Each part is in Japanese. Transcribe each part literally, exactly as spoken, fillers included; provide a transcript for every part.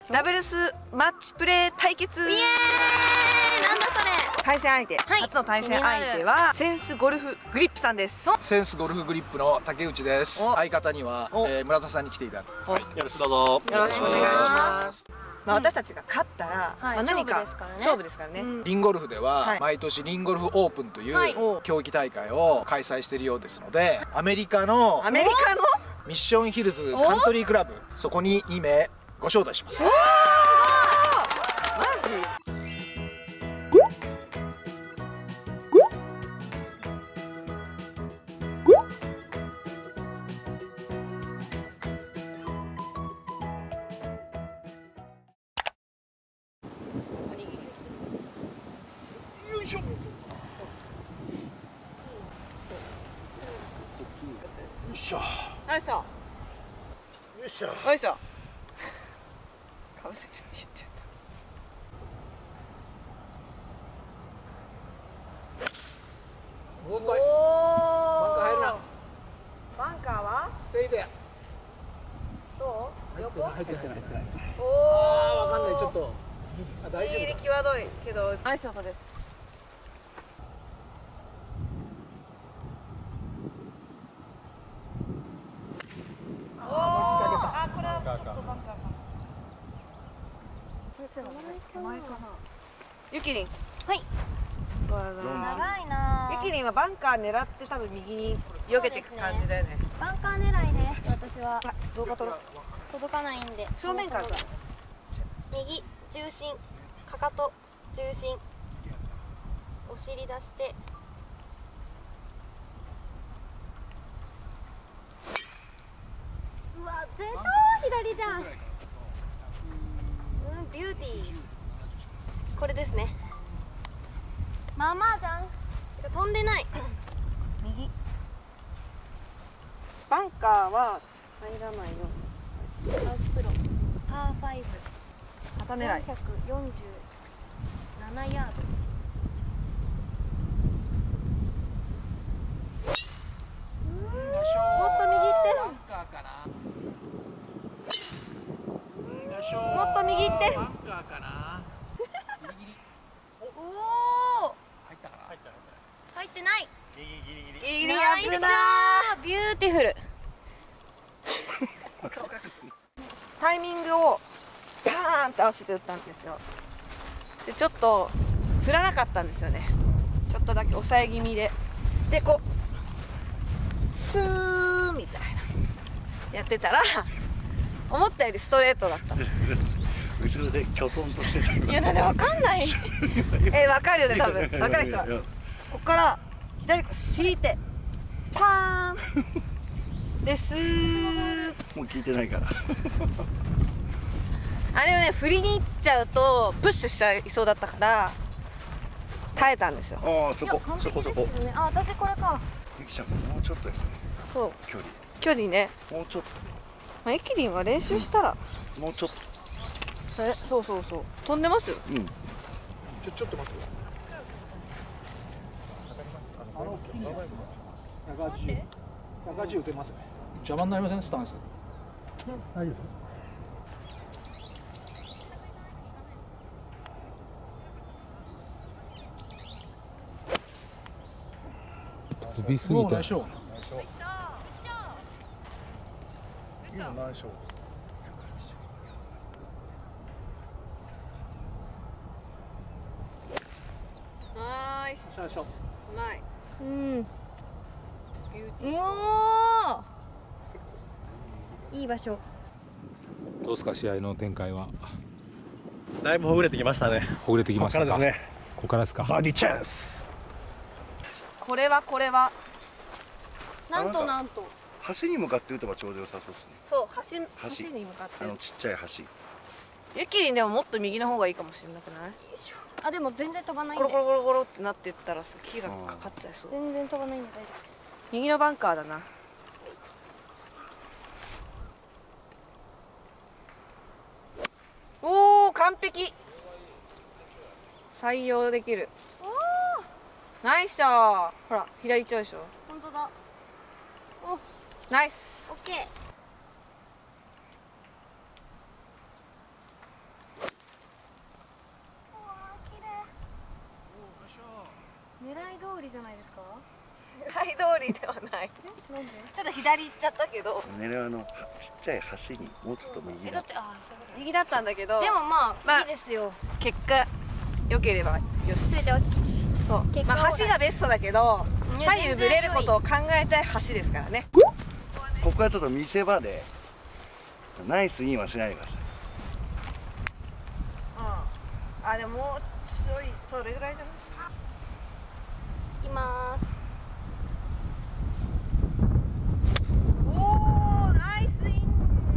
ダブルスマッチプレー対決。イエーイ。 なんだそれ。 対戦相手、はい、初の対戦相手はセンスゴルフグリップさんです。 センスゴルフグリップの竹内です。相方には、えー、村田さんに来ていただき、はい、 よろしくどうぞよろしくお願いします。まあ私たちが勝ったら、うん、まあ何か勝負ですからね。 リンゴルフでは、はい、毎年リンゴルフオープンという、はい、競技大会を開催しているようですので、アメリカのアメリカのミッションヒルズカントリークラブ、そこににめいご招待します。マジ？ よいしょ。よいしょ。 よいしょ。 よいしょ。 よいしょ。かぶせちゃって言っちゃった。 問題。バンカー入るな。 バンカーは？ ステイで。 どう？横？ 入ってない入ってない。 おお。 ああ、わかんない、ちょっと。あ、大丈夫。 ギリギリ際どいけどナイス音です。あ、これはちょっとバンカーかもしれない。手前かな。ゆきりん。 はい。長いな。 ゆきりんはバンカー狙って多分右に避けていく感じだよね。 バンカー狙いです私は。 あ、ちょっと動画撮ろう。 届かないんで。 正面から。 右重心、かかと重心、お尻出して。うわ、超左じゃん。うん、ビューティー。これですね。まあまあじゃん。飛んでない。 右。バンカーは入らないよ。 サウスプロパーファイブ。 旗狙い。 よんひゃくよんじゅうななヤード。 もっと右行って。もっと右行って。 バンカーかな。 おお。 入ったかな。入った入ってない。 ギリギリギリギリギリ危ない。 ビューティフル。 タイミングをバーンって合わせて打ったんですよ。でちょっと振らなかったんですよね。ちょっとだけ抑え気味で、でこうスーみたいなやってたら思ったよりストレートだった。 後ろできょとんとしてた。 いやだってわかんない。 え、わかるよね多分。わかる人はここから左腰引いてパーンでスー。 もう聞いてないから。 あれをね振りに行っちゃうとプッシュしちゃいそうだったから耐えたんですよ。 ああ、そこそこそこ。 あ、私これか。 ゆきちゃんもうちょっとですね。 そう距離距離ね。 もうちょっまあ、エキリンは練習したらともうちょっと。 え、そうそうそう飛んでますよ。 うん。 ちょちょっと待って。あの木にひゃくはちじゅう、ひゃくはちじゅう打てますね。邪魔になりませんスタンス。大丈夫。 飛びすぎた。 ナイスショー。今ナイスショー。 ナイス。 ナイスショー。 うまい。 うん。 ビューティー。 おお。いい場所。 どうですか試合の展開は。 だいぶほぐれてきましたね。 ほぐれてきましたか。 ここからですね。 ここからですか。 バーディーチャンス。 これはこれは。 なんとなんと。 橋に向かって打てばちょうど良さそうですね。 そう橋橋橋に向かってあのちっちゃい橋。 ゆきりんでももっと右の方がいいかもしれなくない？ あ、でも全然飛ばないんで。 コロコロコロコロってなってったらさ木がかかっちゃいそう。 全然飛ばないんで大丈夫です。 右のバンカーだな。おお完璧。採用できる。 おお。 ナイスショー。ほら左行っちゃうでしょ。 本当だ。お。 ナイス。 オッケー。 りじゃないですか。 狙い通りではない。 なんで？ ちょっと左行っちゃったけど、 狙うのちっちゃい橋にもうちょっと右だえだってあそういうこ右だったんだけど、 と。でもまあ、 まあいいですよ。 結果良ければよし。 ついてよし。 そう。 結果まあ橋がベストだけど、 いや左右ぶれることを考えたい橋ですからね。 ここはちょっと見せ場でナイスインはしないでください。 うん。あでももうちょいそれぐらいじゃない。 行きます。 おおナイスイン。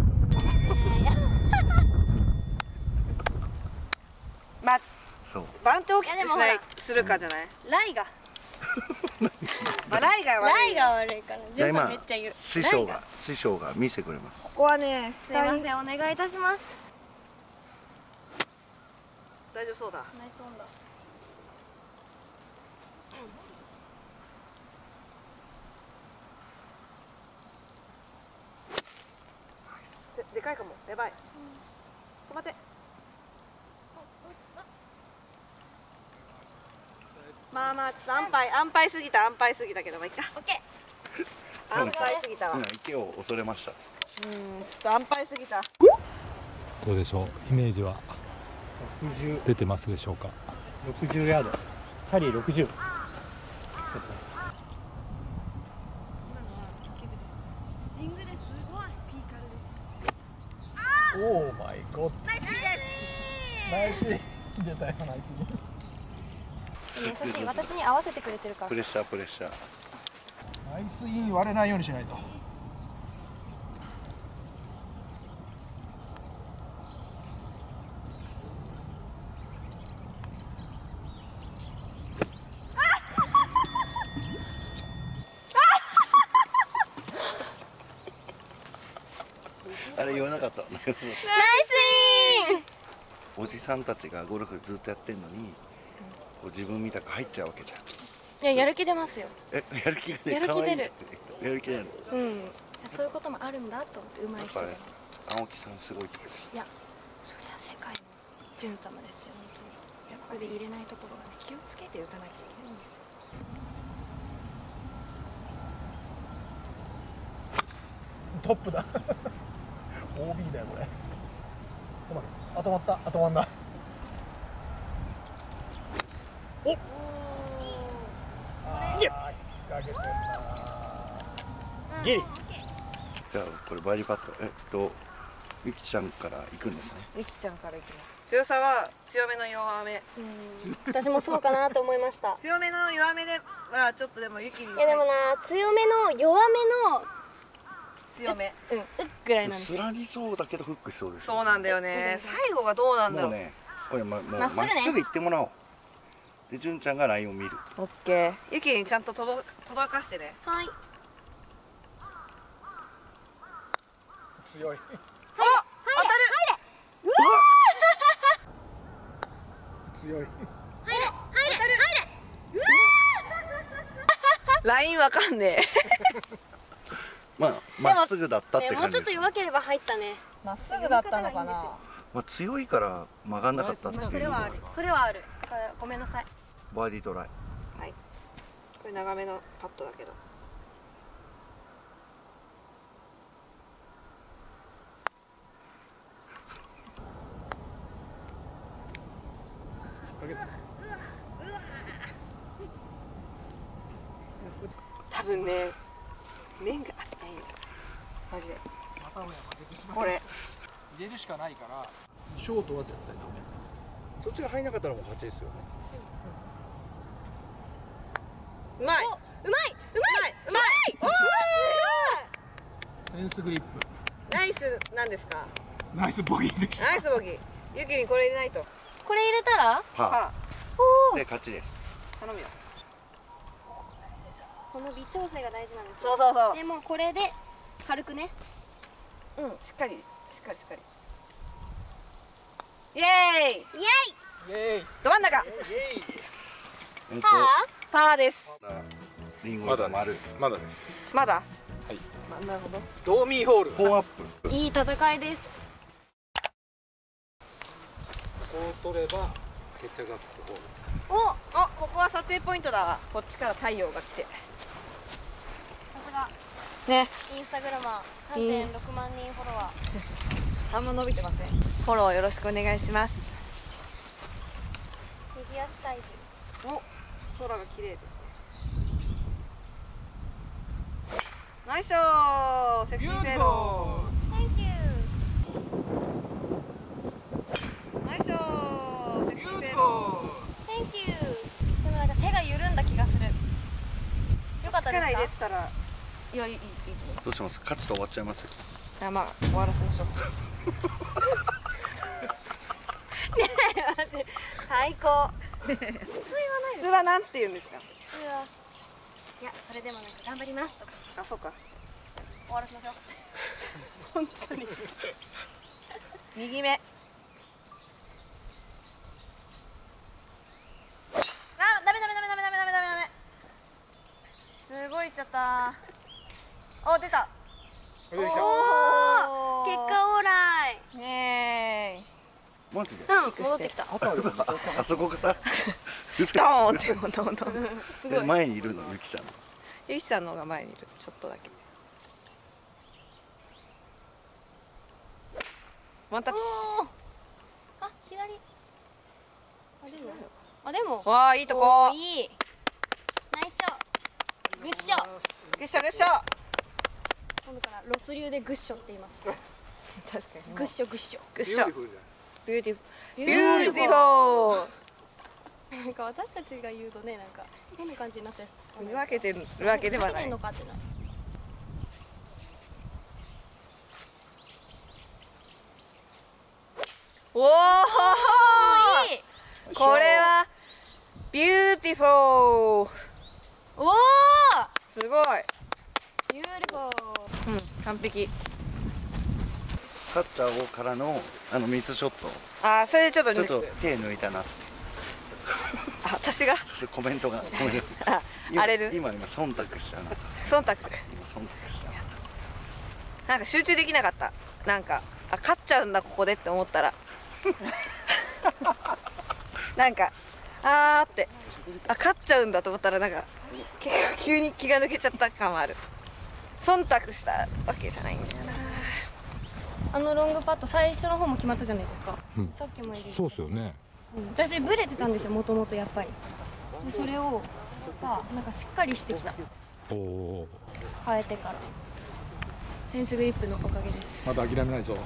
まあそう番手大きくしないいやでもほらするかじゃない。 ライが。 まあライが悪い。 ライが悪いから。ジュンさじゃあ今んめっちゃ言う。 師匠が師匠が見せてくれます。 ここはねすいませんお願いいたします。 大丈夫そうだ。 ナイスオンだ。 で, でかいかも。やばい。止まって。まあまあちょっと安牌安牌すぎた安牌すぎたけどまあいいか。 オッケ安牌すぎたわ。 今池を恐れました。 うんちょっと安牌すぎた。 どうでしょう、イメージはろくじゅう、 出てますでしょうか。 ろくじゅうヤード。キャリーろくじゅう。 ー。ジングですごいピーカルです。 オーマイゴッド。ナイス。出たよナイス。 優しい私に合わせてくれてるからプ。レッシャープレッシャー。 ナイスイン割れないようにしないと。 あれ言わなかった。 ナイスイン。 おじさんたちがゴルフずっとやってんのに、こう自分みたく入っちゃうわけじゃん。 いややる気出ますよ。 え、やる気がね、 やる気出る可愛いってやる気出る。 うん。そういうこともあるんだと思って上手い人でやっぱね。、青木さんすごいって。 いやそりゃ世界のジュン様ですよ本当に。いやここで入れないところがね。 気をつけて打たなきゃいけないんですよ。 トップだ。オービー だよこれ。止まる。あ止まった。あ止まんだ。お。あー引っ掛けてんな。ギリ。 じゃあこれバーディーパット、えっとゆきちゃんから行くんですね。 ゆきちゃんからいきます。強さは強めの弱め。 うん私もそうかなと思いました。 強めの弱めでまあちょっとでもゆきにいやでもな強めの弱めの強め。 うんうっぐらいなんですよ。 スラリそうだけどフックしそうです。 そうなんだよね。最後がどうなんだろう。 もうね、これまもうまっすぐねまっすぐ行ってもらおう。で、純ちゃんがラインを見る。 オッケー。ゆきにちゃんと届届かしてね。 はい。 強い。 あ、当たる。 強い。 ラインわかんねえ。 まあ、まっすぐだったってねもう感じです。 ちょっと弱ければ入ったね。 まっすぐだったのかな。 まあ、強いから曲がんなかったっていうのがそれはある。それはある。だからごめんなさい。 バーディートライ。 はい。これ長めのパットだけど。多分ね、面があったよ。マジで。これ。 入れるしかないから、ショートは絶対ダメ。 そっちが入んなかったらもう勝ちですよね。 うまい。 うまいうまい。 うまい。おお。 センスグリップ。 ナイスなんですか。 ナイスボギーでした。 ナイスボギー。ゆきにこれ入れないと。 これ入れたら？ パパおーで勝ちです。 ー。頼むよ。 この微調整が大事なんです。 そうそうそう。 でもこれで軽くね。 うん、しっかり、しっかりしっかり。イエーイ。 イエイ。 イエーイ。 ど真ん中。 イエーイ。 えっとパパーです。 リンゴまだが丸。 です。まだです。 まだ。 はい。 まなるほど。 ドーミーホール。 フォーアップ。 ー？いい戦いです。 ここを取れば決着がつく方です。 お、 あ、ここは撮影ポイントだわ。こっちから太陽が来てさすがね。 インスタグラマーさんてんろくまんにんフォロワー。 あんま伸びてません。フォローよろしくお願いします。 右足体重。 お、空が綺麗ですね。ナイスショー、セクシーフェード。 Thank you。 ナイスショー、セクシーフェード。 Thank you。 でもなんか手が緩んだ気がする。よかったです力入れか？ てたら、いや、いいいい。 どうします？勝つと終わっちゃいますよ。 あ、まあ終わらせましょう。 マジ最高。普通言わない普です。 通はなんて言うんですか？ 普通はいや、それでもなんか頑張りますとかあ、そうか。 終わらせましょう。 本当に。右目。あ、ダメダメダメダメダメダメダメダメ。すごいいっちゃった。お、出た。 おお、結果オーライ。 ねマジで？ うん、戻ってきた。 あそこからえ。ドーンってドーンドーン。すごい。 前にいるのゆきちゃんの。 ゆきちゃんの方が前にいる。ちょっとだけ。ワンタッチ。 おー、あ、左。あ、でもあ、でもわあ、いいとこ。 おー、いい。ナイスショー。グッショ。 グッショグッショ。 今度からロス流でグッショって言います。 確かに。 グッショグッショ。 グッショ。ビューティフル。ビビューティフル。 なんか私たちが言うとね、なんか変な感じになって見分けてるわけではないの。かってない。 おお。 いい。 これはビューティフル。 おお。 すごい。 ビューティフォー。 うん、完璧。 カッチャーをからのあのミスショット。 あー、それでちょっとちょっと手抜いたなって。 あ、私がコメントがコメントあ、 今荒れる。 今今忖度したな。 忖度。 今忖度した。 なんか集中できなかった。なんか、あ、勝っちゃうんだここでって思ったら。なんか、あーって、あ、勝っちゃうんだと思ったら、なんか。結構急に気が抜けちゃった感はある。忖度したわけじゃないんだよな。 あのロングパット最初の方も決まったじゃないですか。 うんさっきも入れてたしそうですよね。 うん私ブレてたんですよ、もともとやっぱり。でそれをがなんかしっかりしてきた。 おお変えてから。センスグリップのおかげです。 まだ諦めないぞ。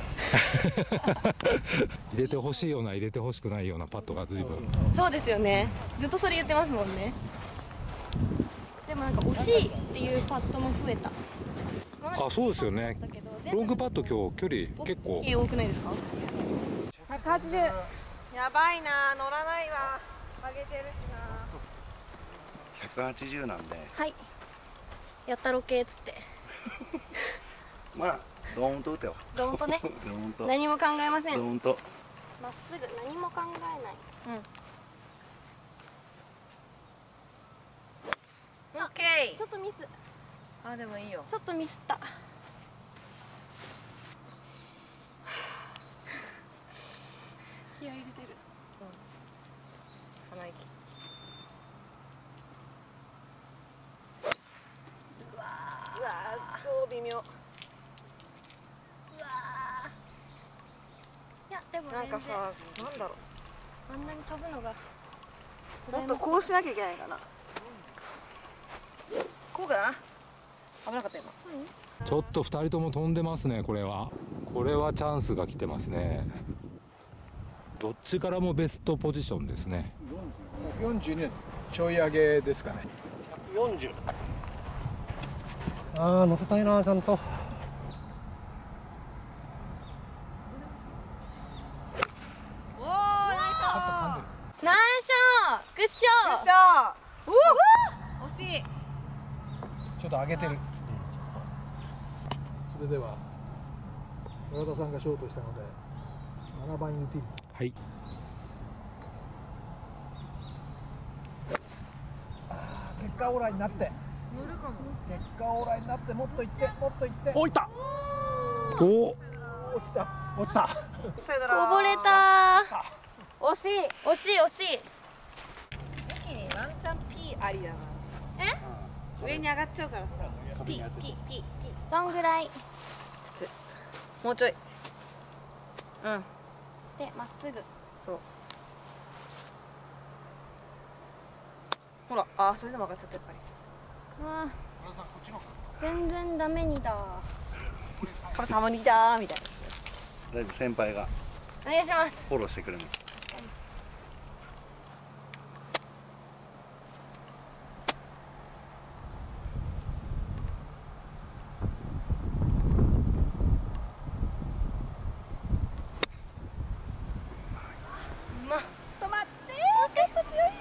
入れてほしいような入れてほしくないようなパットが随分。 そうですよね。ずっとそれ言ってますもんね。でもなんか惜しいっていうパットも増えた。 あ、そうですよね。 だけどロングパット今日距離結構大きい多くないですか？ ひゃくはちじゅう。やばいな、乗らないわ。上げてるしな。 ひゃくはちじゅうなんで、 はい。やったろけっつって。 まあドーンと打てよ。 どんとね。 ドーンと。 何も考えません。 ドーンと。 まっすぐ何も考えない。 オッケー。 ちょっとミス。 あ、でもいいよ。 ちょっとミスった。気合い入れてる。 鼻息。うわー、うわー、超微妙。 うわー。いやでもなんか全然さ、なんだろあんなに飛ぶのが。 う。もっとこうしなきゃいけないかな。こうかな。危なかった今。 ちょっとふたりとも飛んでますね。これはこれはチャンスが来てますね。どっちからもベストポジションですね。 よんじゅうにちょい上げですかね。 よんじゅう。ああ乗せたいなちゃんと。 おお、ナイスショー。 ナイスショー。グッショー。 よっしゃー。うお、惜しい。 ちょっと上げてる。それでは村田さんがショートしたのでななばんユーティリティ。 はい。 結果オーライになって結果オーライになってもっといってもっといっておいったお、 落ちた落ちた。 さよなら。 こぼれた。 惜しい。 惜しい惜しい。 ピありだな。 え上に上がっちゃうからさ。ピピピピ。 どんぐらいちょっともうちょい。うん。 でまっすぐ。 そう。ほら、あー、それでも上がっちゃったやっぱり。 あー全然ダメにだ。 カムサハムニだーみたいな。 だいぶ先輩がお願いします。 フォローしてくれるの。 ま止まってー、結構強いよね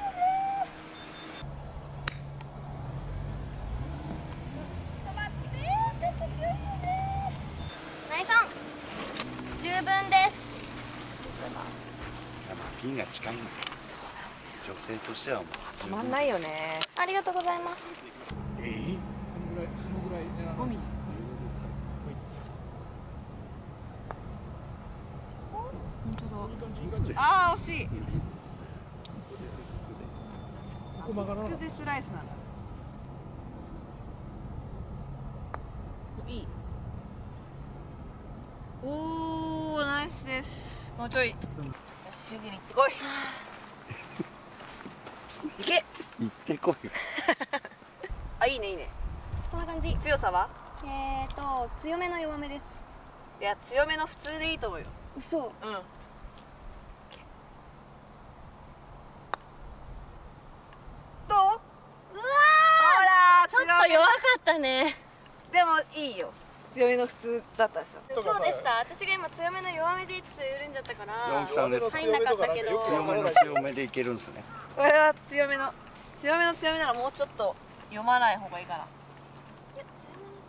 ー。止まってー、結構強いよねナイさん十分です。 いやまあピンが近いんで女性としてはもうー。止まんないよね。 ありがとうございます。 そのぐらいそのぐらい狙う海。 いい感じいい感じあー、惜しい。 ここ曲がらなかっここでスライスなんだ。いい。おー、ナイスです。もうちょい。よし、湯気に行ってこい。行け。 行ってこいよ。 あ、いいね、いいね。 こんな感じ。 強さは？ えーと強めの弱めです。 いや、強めの普通でいいと思うよ。 嘘。 うん。どう？うわー。ほらー、 ちょっと弱かったね。 でもいいよ。強めの普通だったでしょ。 そうでした。私が今強めの弱めでちょっと緩んじゃったから四木さんです。 入んなかったけど。 強めの強めでいけるんですね。 これは強めの強めの強めならもうちょっと読まない方がいいかな。 いや強めに。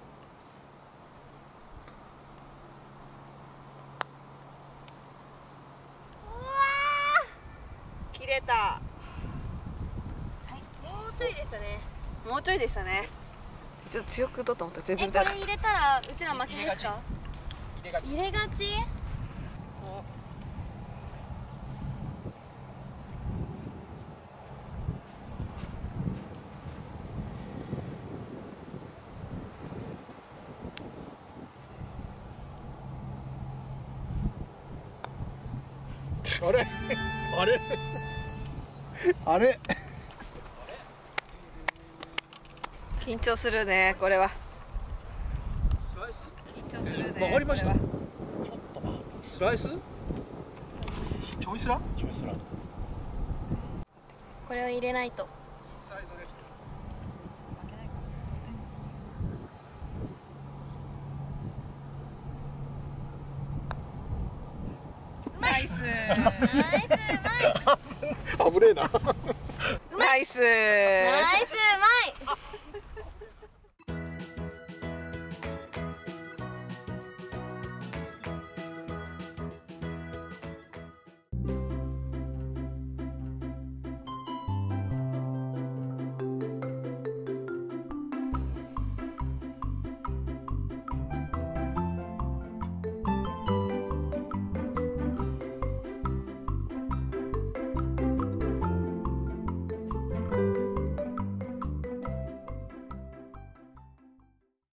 うわ切れた。 ーもうちょいでしたね。 もうちょいでしたね。ちょっと強く打とうと思ったら全えこ然打たなかっれ入れたらうちら負けですか？ 入れがち入れがち？ あれあれあれた。緊張するね、これは。緊張するね。 曲がりましたこれはちょっと待ってスライスチョイスラチョイスラこれを入れないと。 ナイス。 ナイス危ねえなナイス。 ナイス。